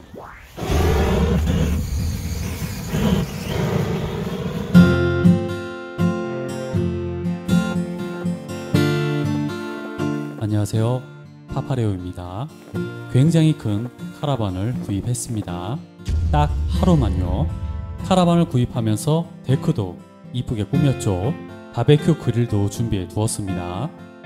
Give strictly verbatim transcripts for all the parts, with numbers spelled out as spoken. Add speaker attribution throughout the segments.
Speaker 1: 안녕하세요, 파파레오입니다. 굉장히 큰 카라반을 구입했습니다. 딱 하루만요. 카라반을 구입하면서 데크도 이쁘게 꾸몄죠. 바베큐 그릴도 준비해 두었습니다.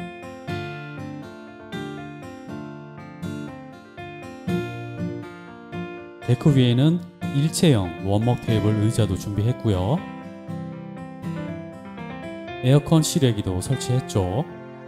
Speaker 1: 데크 위에는 일체형 원목 테이블 의자도 준비했고요. 에어컨 실외기도 설치했죠.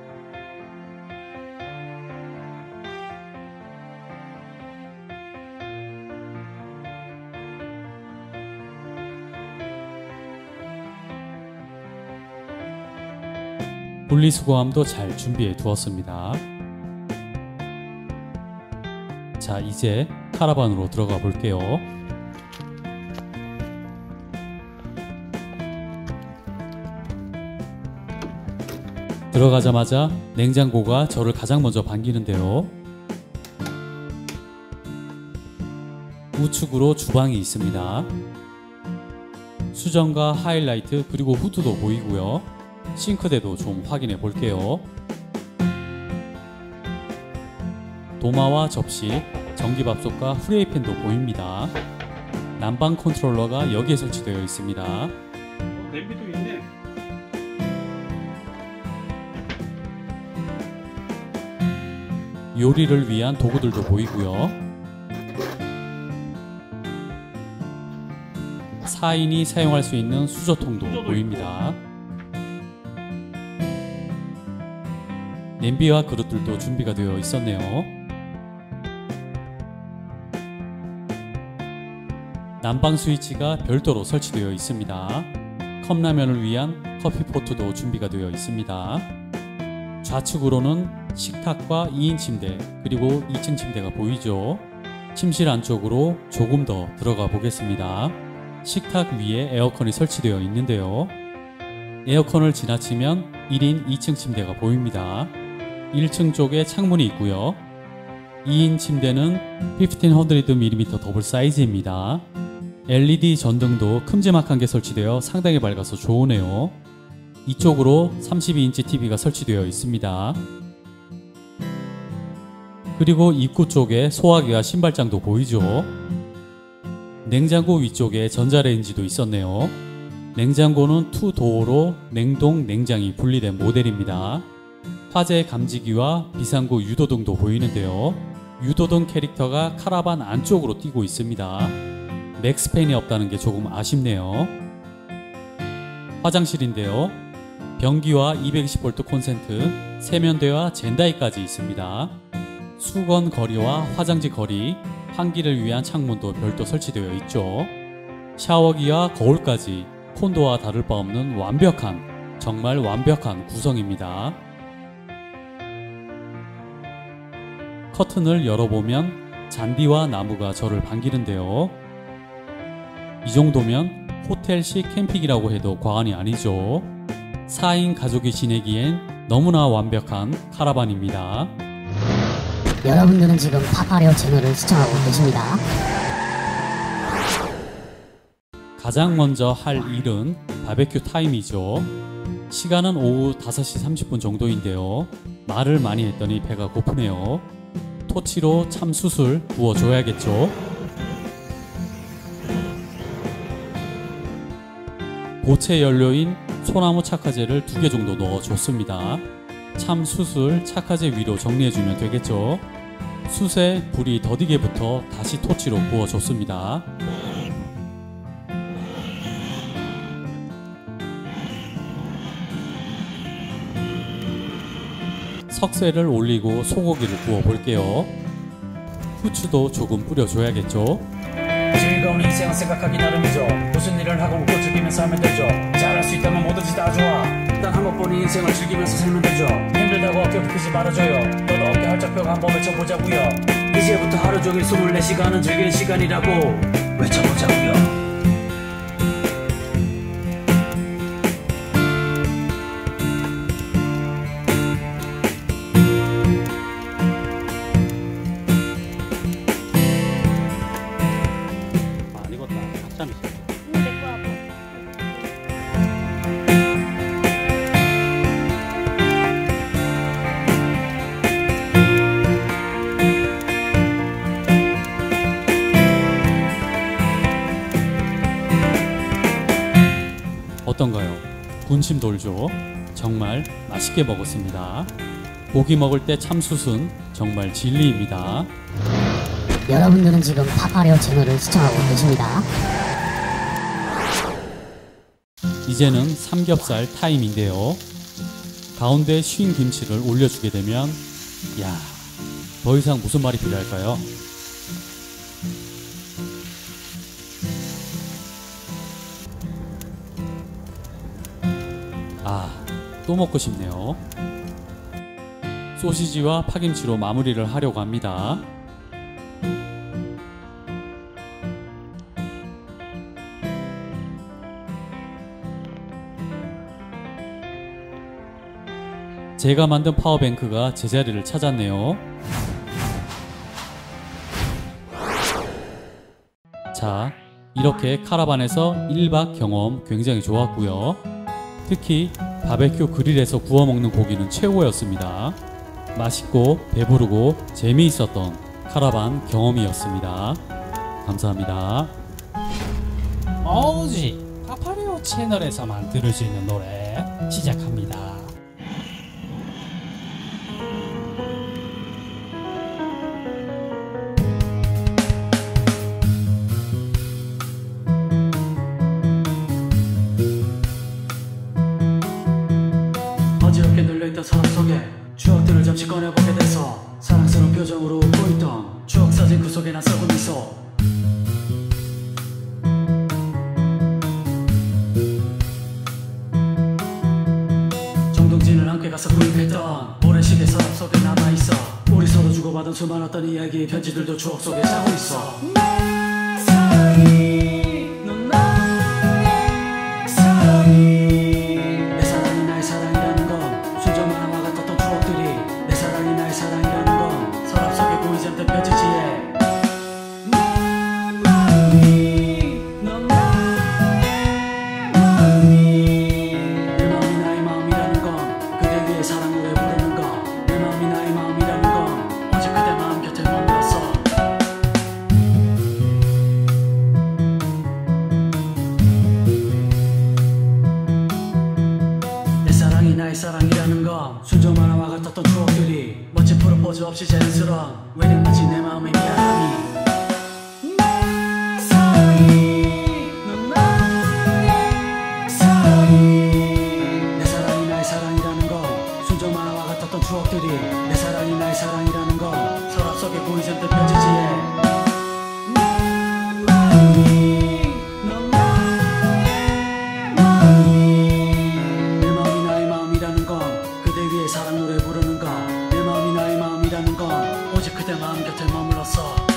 Speaker 1: 분리수거함도 잘 준비해 두었습니다. 자, 이제 카라반으로 들어가 볼게요. 들어가자마자 냉장고가 저를 가장 먼저 반기는데요. 우측으로 주방이 있습니다. 수전과 하이라이트 그리고 후드도 보이고요. 싱크대도 좀 확인해 볼게요. 도마와 접시, 전기밥솥과 프라이팬도 보입니다. 난방 컨트롤러가 여기에 설치되어 있습니다. 어, 냄비도 있네. 요리를 위한 도구들도 보이고요. 사 인이 사용할 수 있는 수저통도 보입니다. 냄비와 그릇들도 준비가 되어 있었네요. 난방 스위치가 별도로 설치되어 있습니다. 컵라면을 위한 커피포트도 준비가 되어 있습니다. 좌측으로는 식탁과 이 인 침대 그리고 이 층 침대가 보이죠. 침실 안쪽으로 조금 더 들어가 보겠습니다. 식탁 위에 에어컨이 설치되어 있는데요. 에어컨을 지나치면 일 인 이 층 침대가 보입니다. 일 층 쪽에 창문이 있고요. 이 인 침대는 십오백 밀리미터 더블 사이즈입니다. 엘이디 전등도 큼지막한 게 설치되어 상당히 밝아서 좋으네요. 이쪽으로 삼십이 인치 티비가 설치되어 있습니다. 그리고 입구 쪽에 소화기와 신발장도 보이죠. 냉장고 위쪽에 전자레인지도 있었네요. 냉장고는 투 도어로 냉동, 냉장이 분리된 모델입니다. 화재 감지기와 비상구 유도등도 보이는데요. 유도등 캐릭터가 카라반 안쪽으로 띄고 있습니다. 맥스팬이 없다는 게 조금 아쉽네요. 화장실인데요. 변기와 이백이십 볼트 콘센트, 세면대와 젠다이까지 있습니다. 수건 거리와 화장지 거리, 환기를 위한 창문도 별도 설치되어 있죠. 샤워기와 거울까지 콘도와 다를 바 없는 완벽한, 정말 완벽한 구성입니다. 커튼을 열어보면 잔디와 나무가 저를 반기는데요. 이 정도면 호텔식 캠핑이라고 해도 과언이 아니죠. 사 인 가족이 지내기엔 너무나 완벽한 카라반입니다.
Speaker 2: 여러분들은 지금 파파레오 채널을 시청하고 계십니다.
Speaker 1: 가장 먼저 할 일은 바베큐 타임이죠. 시간은 오후 다섯 시 삼십 분 정도인데요. 말을 많이 했더니 배가 고프네요. 토치로 참숯을 구워줘야겠죠. 고체 연료인 소나무 착화제를 두 개 정도 넣어줬습니다. 참숯을 착화제 위로 정리해주면 되겠죠. 숯에 불이 더디게 붙어 다시 토치로 구워줬습니다. 석쇠를 올리고 소고기를 구워 볼게요. 후추도 조금 뿌려줘야겠죠.
Speaker 3: 즐거운 인생은 생각하기 나름이죠. 무슨 일을 하고 웃고 즐기면서 하면 되죠. 잘할 수 있다면 뭐든지 다 좋아. 단 한 번뿐인 인생을 즐기면서 살면 되죠. 힘들다고 어깨 굽히지 말아줘요. 너도 어깨 활짝 펴고 한번 외쳐보자고요. 이제부터 하루 종일 스물네 시간은 즐길 시간이라고 외쳐보자고요.
Speaker 1: 짠.
Speaker 4: 내 거야 뭐.
Speaker 1: 어떤가요? 군침 돌죠? 정말 맛있게 먹었습니다. 고기 먹을 때 참숯은 정말 진리입니다.
Speaker 2: 여러분들은 지금 파파레오 채널을 시청하고 계십니다.
Speaker 1: 이제는 삼겹살 타임인데요. 가운데 쉰 김치를 올려주게 되면 야, 더 이상 무슨 말이 필요할까요? 아, 또 먹고 싶네요. 소시지와 파김치로 마무리를 하려고 합니다. 제가 만든 파워뱅크가 제자리를 찾았네요. 자, 이렇게 카라반에서 일 박 경험 굉장히 좋았고요. 특히 바베큐 그릴에서 구워 먹는 고기는 최고였습니다. 맛있고 배부르고 재미있었던 카라반 경험이었습니다. 감사합니다.
Speaker 5: 오지 파파레오 채널에서만 들을 수 있는 노래 시작합니다.
Speaker 3: 어지럽게 눌려있던 사람 속에 추억들을 잠시 꺼내보게 돼서 사랑스러운 표정으로 웃고 있던 추억 사진 그 속에 난 썩은 미소. 정동진을 함께 가서 구입했던 오랜 시계 서랍 속에 남아있어. 우리 서로 주고받은 수많았던 이야기 편지들도 추억 속에 자고 있어. 내 사랑이 넌 나의 사랑이. 내 사랑이 나의 사랑이라는 건 순정 만화와 같았던 추억들이 내 사랑이 나의 사랑이라는 건 서랍 속에 보이지 않던 편지지에 내 마음이 넌 나의 마음이. 내 마음이 나의 마음이라는 건 그대 위해 사랑 노래 부르는 거. 내 마음이 나의 마음이라는 건 오직 그대 마음 곁에 머물렀어. 내 사랑이 나의 사랑이라는 건 순정 만화와 같았던 추억들이 멋진 프로포즈 없이 자연스러운 웨딩 마치 내 마음의 미안함이. 내 사랑이 넌 나의 사랑이. 내 사랑이 나의 사랑이라는 건 순정 만화와 같았던 추억들이 내 사랑이 나의 사랑이라는 건 서랍 속에 보이지 않던 편지지에 내 마음이 넌 나의 마음이. 내 마음이 나의 마음이라는 건 그대 위해 사랑 노래 부르는 거. 내 마음이 나의 마음이라는 건 오직 그대 마음 곁에 머물렀어.